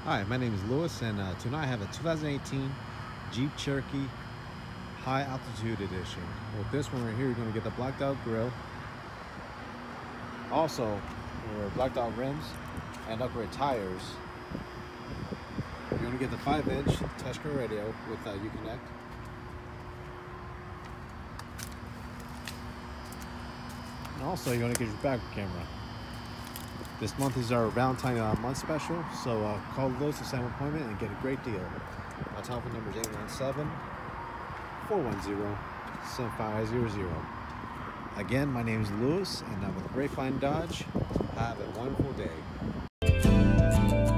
Hi, my name is Lewis, and tonight I have a 2018 Jeep Cherokee High Altitude Edition. With this one right here, you're going to get the blacked out grille, also your blacked out rims and upgrade tires. You're going to get the 5-inch touchscreen radio with Uconnect. And also you're going to get your backup camera. This month is our Valentine month special, so call Lewis to set an appointment and get a great deal. My telephone number is 817-410-7500. Again, my name is Lewis, and I'm with Grapevine Dodge. Have a wonderful day.